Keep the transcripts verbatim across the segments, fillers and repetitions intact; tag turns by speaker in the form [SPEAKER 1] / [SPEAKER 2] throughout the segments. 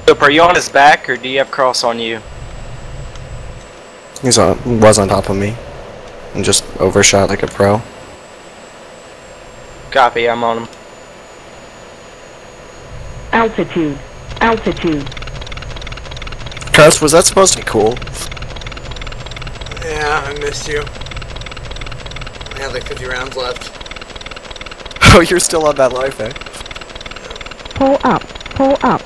[SPEAKER 1] Dope, are you on his back, or do you have cross on you?
[SPEAKER 2] He's on, was on top of me. And just overshot like a pro.
[SPEAKER 1] Copy, I'm on him.
[SPEAKER 3] Altitude. Altitude.
[SPEAKER 2] Kraus, was that supposed to be cool?
[SPEAKER 4] Yeah, I missed you. I had like fifty rounds left.
[SPEAKER 2] Oh, you're still on that life, eh?
[SPEAKER 3] Pull up. Pull up.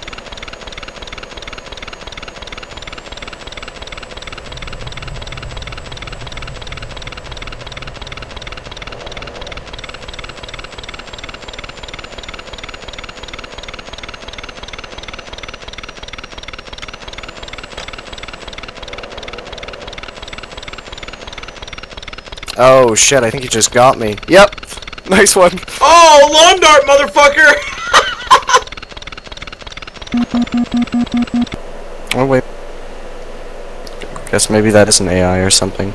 [SPEAKER 2] Oh shit, I think you just got me. Yep. Nice one.
[SPEAKER 4] Oh, lawn dart, motherfucker!
[SPEAKER 2] Oh wait. Guess maybe that is an A I or something.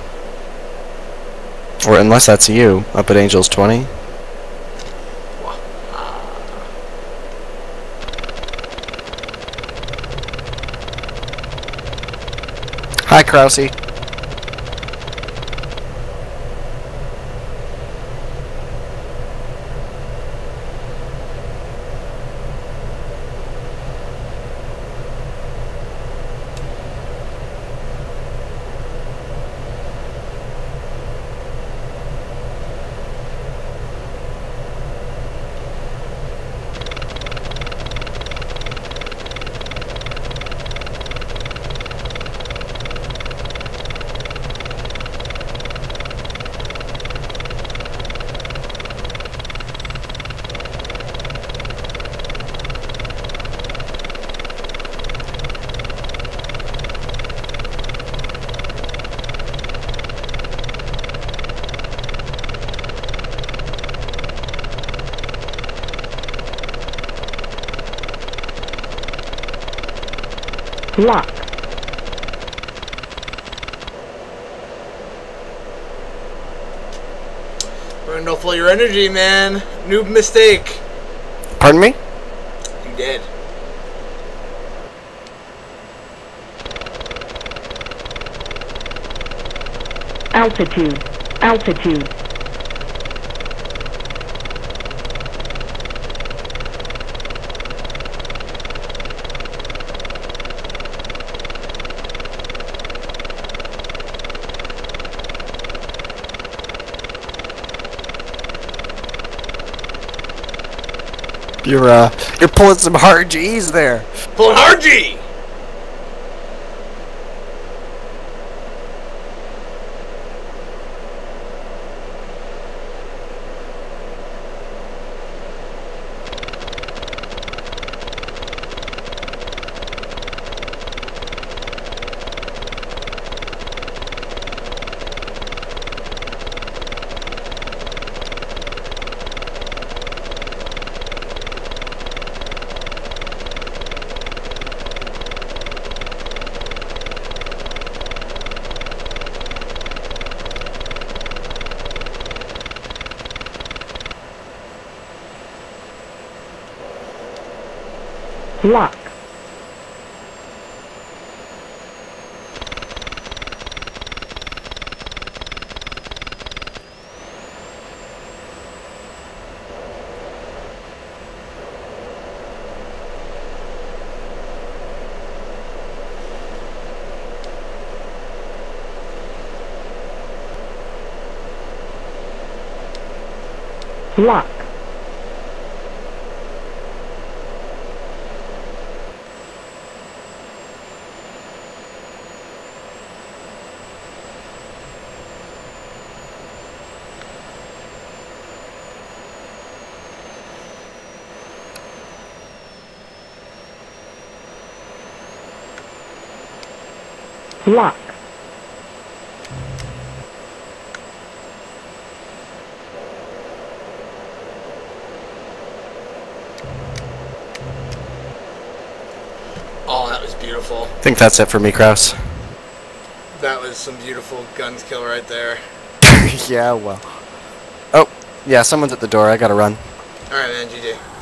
[SPEAKER 2] Or unless that's you, up at Angels twenty. Hi, Krause.
[SPEAKER 3] Lock.
[SPEAKER 4] Burned off all your energy, man. Noob mistake.
[SPEAKER 2] Pardon me?
[SPEAKER 4] You did.
[SPEAKER 3] Altitude. Altitude.
[SPEAKER 2] You're uh, you're pulling some hard G's there.
[SPEAKER 4] Pulling hard G!
[SPEAKER 3] Lock. Lock. Lock.
[SPEAKER 4] Oh, that was beautiful.
[SPEAKER 2] I think that's it for me, Kraus.
[SPEAKER 4] That was some beautiful guns kill right there.
[SPEAKER 2] Yeah, well. Oh, yeah, someone's at the door. I gotta run.
[SPEAKER 4] Alright, man, G G.